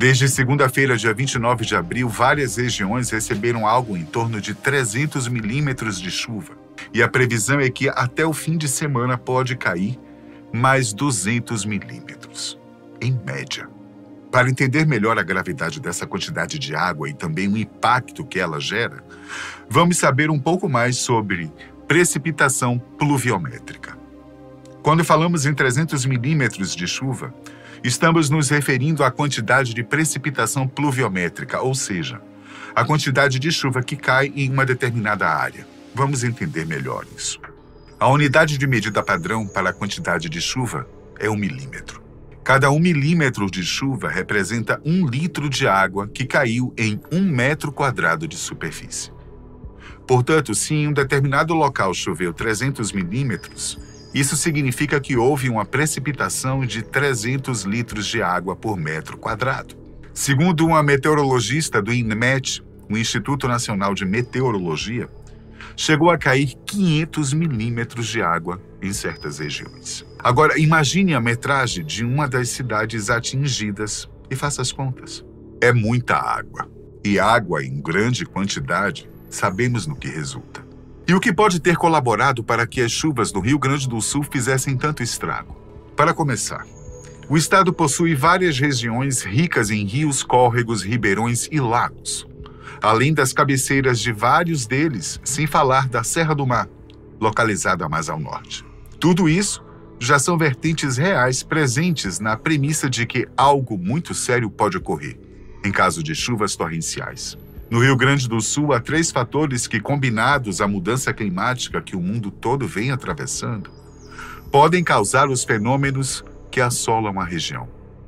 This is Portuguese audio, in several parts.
Desde segunda-feira, dia 29 de abril, várias regiões receberam algo em torno de 300 milímetros de chuva. E a previsão é que até o fim de semana pode cair mais 200 milímetros, em média. Para entender melhor a gravidade dessa quantidade de água e também o impacto que ela gera, vamos saber um pouco mais sobre precipitação pluviométrica. Quando falamos em 300 milímetros de chuva, estamos nos referindo à quantidade de precipitação pluviométrica, ou seja, a quantidade de chuva que cai em uma determinada área. Vamos entender melhor isso. A unidade de medida padrão para a quantidade de chuva é 1 milímetro. Cada 1 milímetro de chuva representa 1 litro de água que caiu em 1 metro quadrado de superfície. Portanto, se em um determinado local choveu 300 milímetros, isso significa que houve uma precipitação de 300 litros de água por metro quadrado. Segundo uma meteorologista do INMET, o Instituto Nacional de Meteorologia, chegou a cair 500 milímetros de água em certas regiões. Agora, imagine a metragem de uma das cidades atingidas e faça as contas. É muita água. E água em grande quantidade, sabemos no que resulta. E o que pode ter colaborado para que as chuvas do Rio Grande do Sul fizessem tanto estrago? Para começar, o estado possui várias regiões ricas em rios, córregos, ribeirões e lagos, além das cabeceiras de vários deles, sem falar da Serra do Mar, localizada mais ao norte. Tudo isso já são vertentes reais presentes na premissa de que algo muito sério pode ocorrer, em caso de chuvas torrenciais. No Rio Grande do Sul, há 3 fatores que, combinados à mudança climática que o mundo todo vem atravessando, podem causar os fenômenos que assolam a região.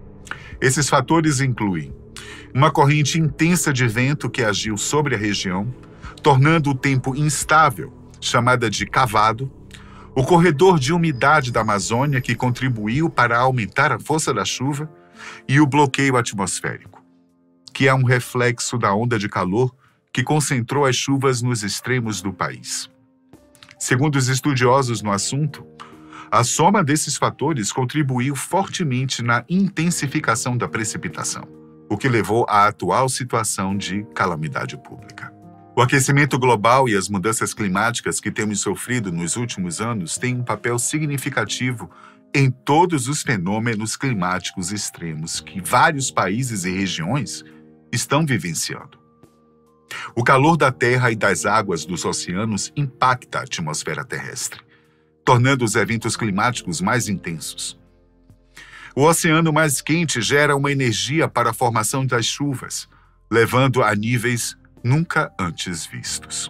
Esses fatores incluem uma corrente intensa de vento que agiu sobre a região, tornando o tempo instável, chamada de cavado, o corredor de umidade da Amazônia, que contribuiu para aumentar a força da chuva, e o bloqueio atmosférico, que é um reflexo da onda de calor que concentrou as chuvas nos extremos do país. Segundo os estudiosos no assunto, a soma desses fatores contribuiu fortemente na intensificação da precipitação, o que levou à atual situação de calamidade pública. O aquecimento global e as mudanças climáticas que temos sofrido nos últimos anos têm um papel significativo em todos os fenômenos climáticos extremos que vários países e regiões estão vivenciando. O calor da Terra e das águas dos oceanos impacta a atmosfera terrestre, tornando os eventos climáticos mais intensos. O oceano mais quente gera uma energia para a formação das chuvas, levando a níveis nunca antes vistos.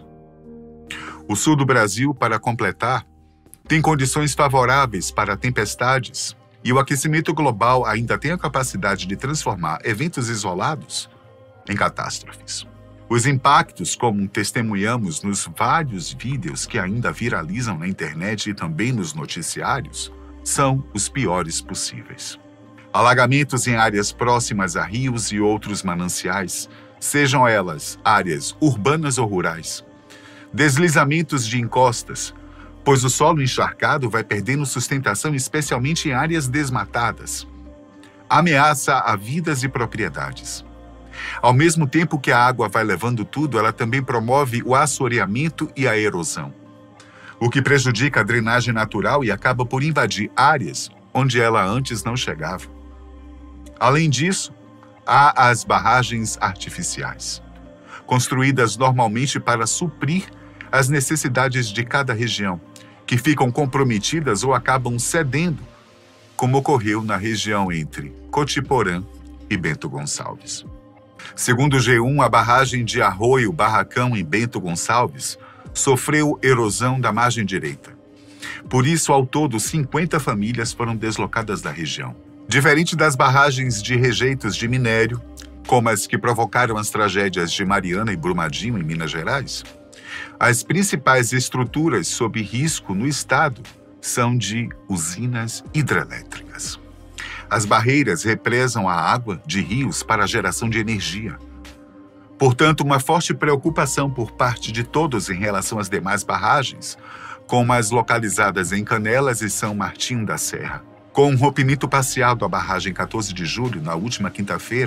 O sul do Brasil, para completar, tem condições favoráveis para tempestades e o aquecimento global ainda tem a capacidade de transformar eventos isolados em catástrofes. Os impactos, como testemunhamos nos vários vídeos que ainda viralizam na internet e também nos noticiários, são os piores possíveis. Alagamentos em áreas próximas a rios e outros mananciais, sejam elas áreas urbanas ou rurais. Deslizamentos de encostas, pois o solo encharcado vai perdendo sustentação, especialmente em áreas desmatadas. Ameaça a vidas e propriedades. Ao mesmo tempo que a água vai levando tudo, ela também promove o assoreamento e a erosão, o que prejudica a drenagem natural e acaba por invadir áreas onde ela antes não chegava. Além disso, há as barragens artificiais, construídas normalmente para suprir as necessidades de cada região, que ficam comprometidas ou acabam cedendo, como ocorreu na região entre Cotiporã e Bento Gonçalves. Segundo o G1, a barragem de Arroio Barracão, em Bento Gonçalves, sofreu erosão da margem direita. Por isso, ao todo, 50 famílias foram deslocadas da região. Diferente das barragens de rejeitos de minério, como as que provocaram as tragédias de Mariana e Brumadinho, em Minas Gerais, as principais estruturas sob risco no estado são de usinas hidrelétricas. As barreiras represam a água de rios para a geração de energia. Portanto, uma forte preocupação por parte de todos em relação às demais barragens, como as localizadas em Canelas e São Martinho da Serra. Com o rompimento parcial da barragem 14 de julho, na última quinta-feira,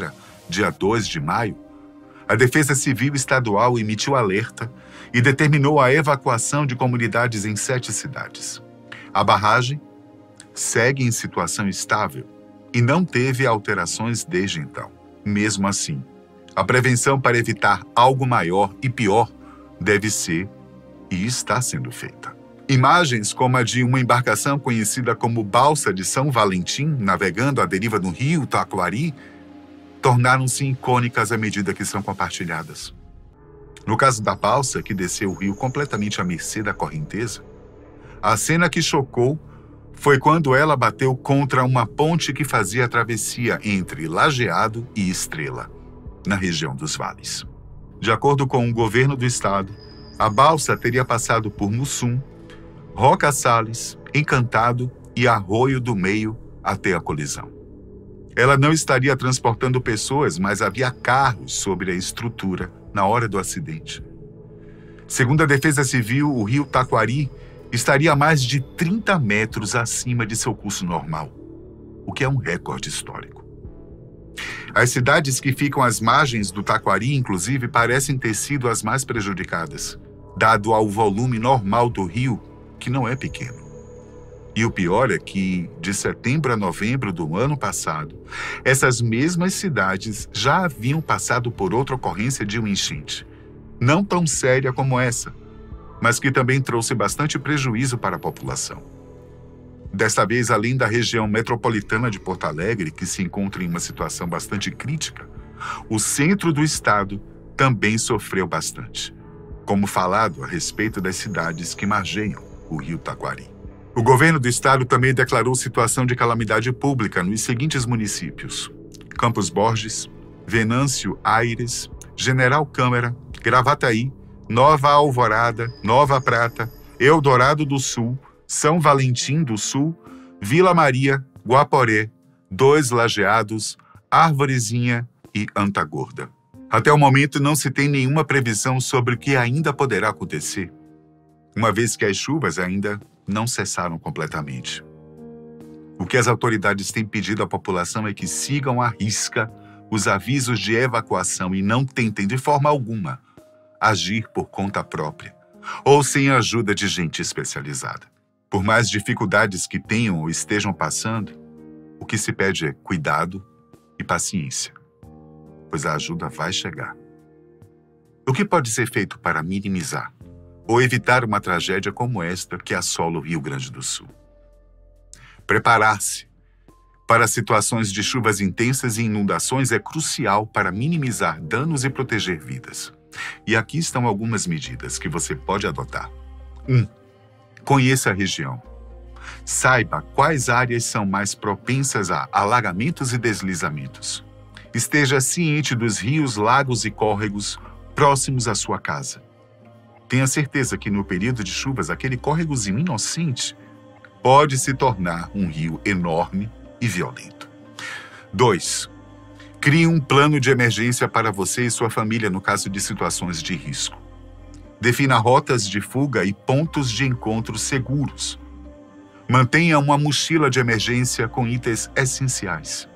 dia 2 de maio, a Defesa Civil Estadual emitiu alerta e determinou a evacuação de comunidades em 7 cidades. A barragem segue em situação estável e não teve alterações desde então. Mesmo assim, a prevenção para evitar algo maior e pior deve ser e está sendo feita. Imagens como a de uma embarcação conhecida como Balsa de São Valentim, navegando à deriva no rio Taquari, tornaram-se icônicas à medida que são compartilhadas. No caso da balsa, que desceu o rio completamente à mercê da correnteza, a cena que chocou foi quando ela bateu contra uma ponte que fazia a travessia entre Lajeado e Estrela, na região dos vales. De acordo com o governo do estado, a balsa teria passado por Mussum, Roca Salles, Encantado e Arroio do Meio até a colisão. Ela não estaria transportando pessoas, mas havia carros sobre a estrutura na hora do acidente. Segundo a Defesa Civil, o rio Taquari estaria a mais de 30 metros acima de seu curso normal, o que é um recorde histórico. As cidades que ficam às margens do Taquari, inclusive, parecem ter sido as mais prejudicadas, dado ao volume normal do rio, que não é pequeno. E o pior é que, de setembro a novembro do ano passado, essas mesmas cidades já haviam passado por outra ocorrência de uma enchente, não tão séria como essa, mas que também trouxe bastante prejuízo para a população. Desta vez, além da região metropolitana de Porto Alegre, que se encontra em uma situação bastante crítica, o centro do estado também sofreu bastante, como falado a respeito das cidades que margeiam o rio Taquari. O governo do estado também declarou situação de calamidade pública nos seguintes municípios: Campos Borges, Venâncio Aires, General Câmara, Gravataí, Nova Alvorada, Nova Prata, Eldorado do Sul, São Valentim do Sul, Vila Maria, Guaporé, 2 Lajeados, Arvorezinha e Antagorda. Até o momento não se tem nenhuma previsão sobre o que ainda poderá acontecer, uma vez que as chuvas ainda não cessaram completamente. O que as autoridades têm pedido à população é que sigam à risca os avisos de evacuação e não tentem de forma alguma agir por conta própria ou sem a ajuda de gente especializada. Por mais dificuldades que tenham ou estejam passando, o que se pede é cuidado e paciência, pois a ajuda vai chegar. O que pode ser feito para minimizar ou evitar uma tragédia como esta que assola o Rio Grande do Sul? Preparar-se para situações de chuvas intensas e inundações é crucial para minimizar danos e proteger vidas. E aqui estão algumas medidas que você pode adotar. 1. Conheça a região. Saiba quais áreas são mais propensas a alagamentos e deslizamentos. Esteja ciente dos rios, lagos e córregos próximos à sua casa. Tenha certeza que no período de chuvas, aquele córregozinho inocente pode se tornar um rio enorme e violento. 2. Crie um plano de emergência para você e sua família no caso de situações de risco. Defina rotas de fuga e pontos de encontro seguros. Mantenha uma mochila de emergência com itens essenciais.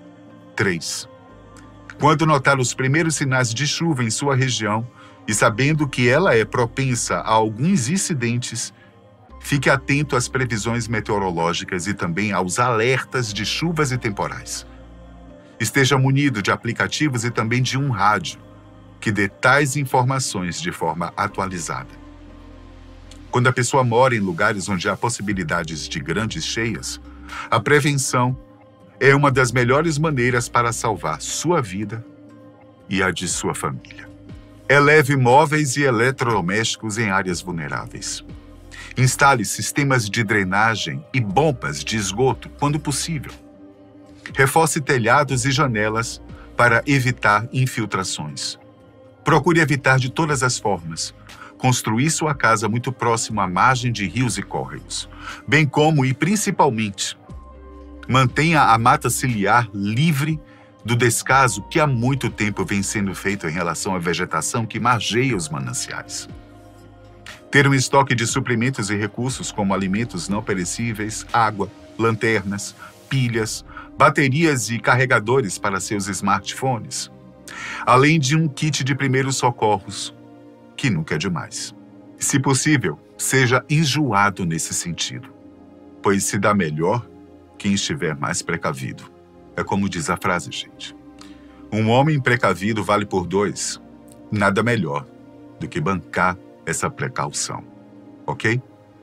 3. Quando notar os primeiros sinais de chuva em sua região, e sabendo que ela é propensa a alguns incidentes, fique atento às previsões meteorológicas e também aos alertas de chuvas e temporais. Esteja munido de aplicativos e também de um rádio, que dê tais informações de forma atualizada. Quando a pessoa mora em lugares onde há possibilidades de grandes cheias, a prevenção é uma das melhores maneiras para salvar sua vida e a de sua família. Eleve móveis e eletrodomésticos em áreas vulneráveis. Instale sistemas de drenagem e bombas de esgoto quando possível. Reforce telhados e janelas para evitar infiltrações. Procure evitar de todas as formas construir sua casa muito próximo à margem de rios e córregos, bem como e principalmente mantenha a mata ciliar livre do descaso que há muito tempo vem sendo feito em relação à vegetação que margeia os mananciais. Ter um estoque de suprimentos e recursos como alimentos não perecíveis, água, lanternas, pilhas, baterias e carregadores para seus smartphones, além de um kit de primeiros socorros, que nunca é demais. Se possível, seja enjoado nesse sentido, pois se dá melhor quem estiver mais precavido. É como diz a frase, gente. Um homem precavido vale por dois. Nada melhor do que bancar essa precaução, ok?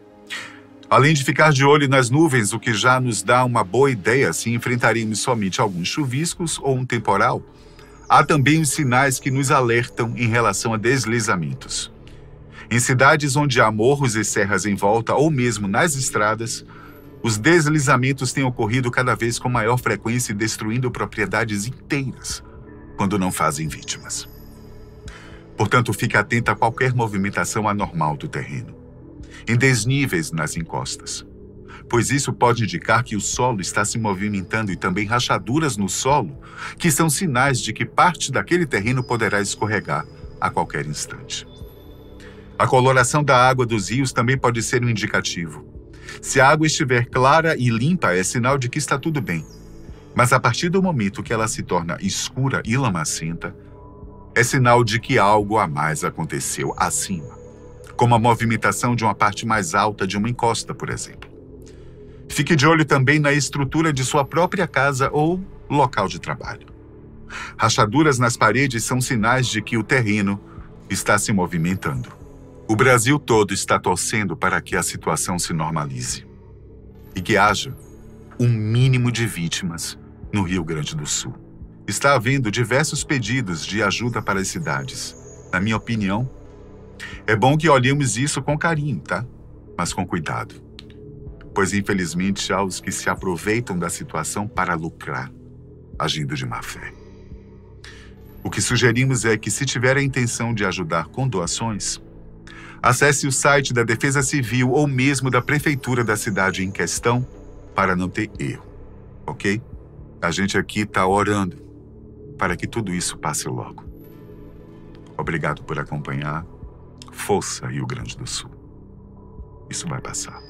Além de ficar de olho nas nuvens, o que já nos dá uma boa ideia se enfrentaremos somente alguns chuviscos ou um temporal, há também os sinais que nos alertam em relação a deslizamentos. Em cidades onde há morros e serras em volta ou mesmo nas estradas, os deslizamentos têm ocorrido cada vez com maior frequência, destruindo propriedades inteiras, quando não fazem vítimas. Portanto, fique atento a qualquer movimentação anormal do terreno, em desníveis nas encostas, pois isso pode indicar que o solo está se movimentando, e também rachaduras no solo, que são sinais de que parte daquele terreno poderá escorregar a qualquer instante. A coloração da água dos rios também pode ser um indicativo. Se a água estiver clara e limpa, é sinal de que está tudo bem. Mas a partir do momento que ela se torna escura e lamacenta, é sinal de que algo a mais aconteceu acima, como a movimentação de uma parte mais alta de uma encosta, por exemplo. Fique de olho também na estrutura de sua própria casa ou local de trabalho. Rachaduras nas paredes são sinais de que o terreno está se movimentando. O Brasil todo está torcendo para que a situação se normalize e que haja um mínimo de vítimas no Rio Grande do Sul. Está havendo diversos pedidos de ajuda para as cidades. Na minha opinião, é bom que olhemos isso com carinho, tá? Mas com cuidado. Pois, infelizmente, há os que se aproveitam da situação para lucrar, agindo de má fé. O que sugerimos é que, se tiver a intenção de ajudar com doações, acesse o site da Defesa Civil ou mesmo da Prefeitura da cidade em questão para não ter erro, ok? A gente aqui está orando para que tudo isso passe logo. Obrigado por acompanhar. Força, Rio Grande do Sul. Isso vai passar.